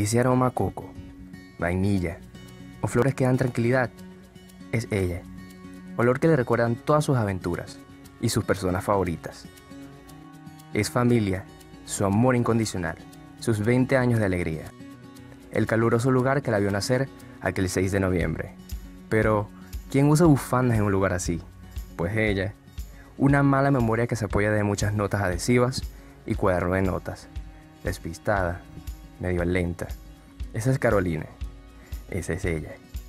Ese aroma a coco, vainilla o flores que dan tranquilidad es ella. Olor que le recuerdan todas sus aventuras y sus personas favoritas. Es familia, su amor incondicional, sus 20 años de alegría. El caluroso lugar que la vio nacer aquel 6 de noviembre. Pero, ¿quién usa bufandas en un lugar así? Pues ella. Una mala memoria que se apoya de muchas notas adhesivas y cuaderno de notas. Despistada, medio lenta. Esa es Caroline. Esa es ella.